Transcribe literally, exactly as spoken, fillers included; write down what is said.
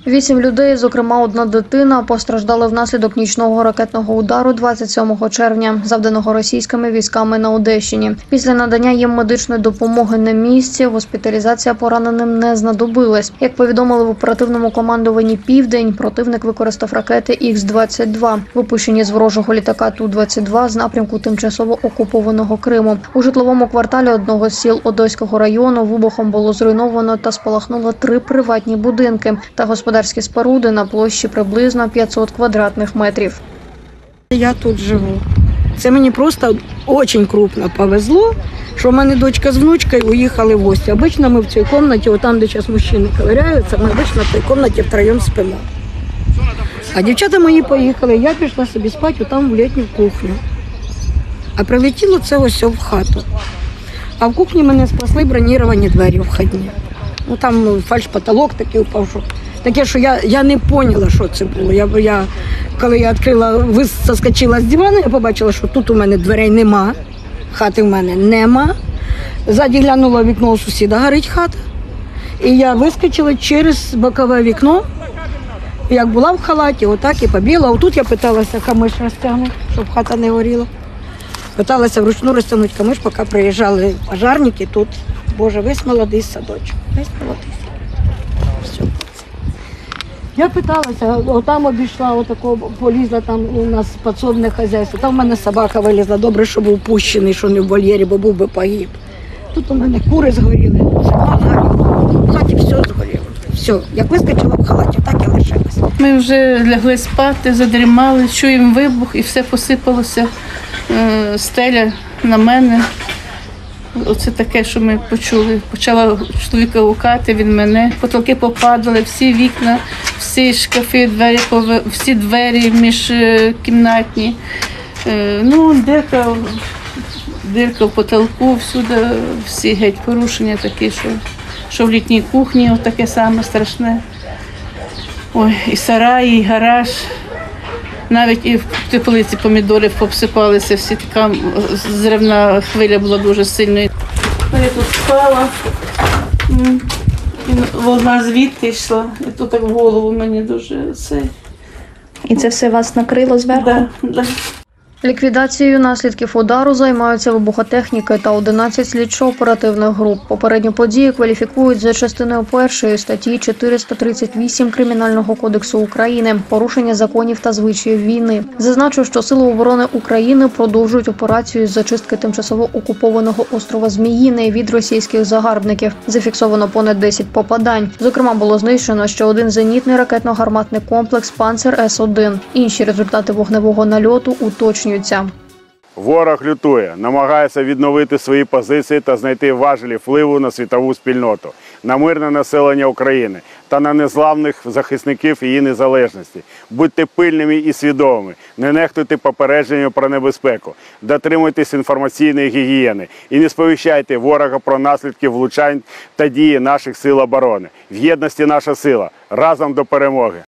Вісім людей, зокрема одна дитина, постраждали внаслідок нічного ракетного удару двадцять сьомого червня, завданого російськими військами на Одещині. Після надання їм медичної допомоги на місці, госпіталізація пораненим не знадобилась. Як повідомили в оперативному командуванні «Південь», противник використав ракети ікс двадцять два, випущені з ворожого літака Ту двадцять два з напрямку тимчасово окупованого Криму. У житловому кварталі одного з сіл Одеського району вибухом було зруйновано та спалахнуло три приватні будинки та господарські споруди на площі приблизно п'ятсот квадратних метрів. Я тут живу. Це мені просто дуже крупно повезло, що в мене дочка з внучкою уїхали в гості. Обично ми в цій кімнаті, там, де зараз мужчини ковиряються, ми обично в цій кімнаті втроєм спимо. А дівчата мої поїхали, я пішла собі спати там в літню кухню. А прилетіло це ось в хату. А в кухні мене спасли броніровані двері входні. Ну, там фальш-потолок такий упав, що таке, що я, я не поняла, що це було. Я, я, коли я відкрила, вискочила з дивану, я побачила, що тут у мене дверей нема, хати в мене нема. Ззаді глянула в вікно, у сусіда горить хата. І я вискочила через бокове вікно, як була в халаті, отак і побігла. Отут я питалася камиш розтягнути, щоб хата не горіла. Питалася вручну розтягнути камиш, поки приїжджали пожарники тут. Боже, весь молодий садочок, весь молодий. Все. Я питалася, отам обійшла, отако полізла, там у нас підсобне хазяйство. Там в мене собака вилізла, добре, що був пущений, що не в вольєрі, бо був би погиб. Тут у мене кури згоріли, зима згоріла, в хаті все згоріло. Все, як вискочила в халаті, так і лишилася. Ми вже лягли спати, задрімали, чуємо вибух і все посипалося, стеля на мене. Оце таке, що ми почули. Почала чоловіка гукати, він мене. Потолки попадали, всі вікна, всі шкафи, двері, всі двері міжкімнатні. Ну, дирка, дирка в потолку, всюди всі геть порушення такі, що, що в літній кухні, таке саме страшне. Ой, і сарай, і гараж. Навіть і в теплиці помідори обсипалися, всі така зривна хвиля була дуже сильною. Я тут спала, і волна звідти йшла, і тут так в голову мені дуже це. І це все вас накрило зверху? Да, да. Ліквідацією наслідків удару займаються вибухотехніки та одинадцять слідчо-оперативних груп. Попередні події кваліфікують за частиною першої статті чотириста тридцять вісім Кримінального кодексу України – порушення законів та звичаїв війни. Зазначу, що Сили оборони України продовжують операцію з зачистки тимчасово окупованого острова Зміїний від російських загарбників. Зафіксовано понад десять попадань. Зокрема, було знищено ще один зенітний ракетно-гарматний комплекс «Панцер С один». Інші результати вогневого нальоту уточнюють. Ворог лютує, намагається відновити свої позиції та знайти важелі впливу на світову спільноту, на мирне населення України та на незламних захисників її незалежності. Будьте пильними і свідомими, не нехтуйте попередженням про небезпеку, дотримуйтесь інформаційної гігієни і не сповіщайте ворога про наслідки влучань та дії наших сил оборони. В єдності наша сила. Разом до перемоги!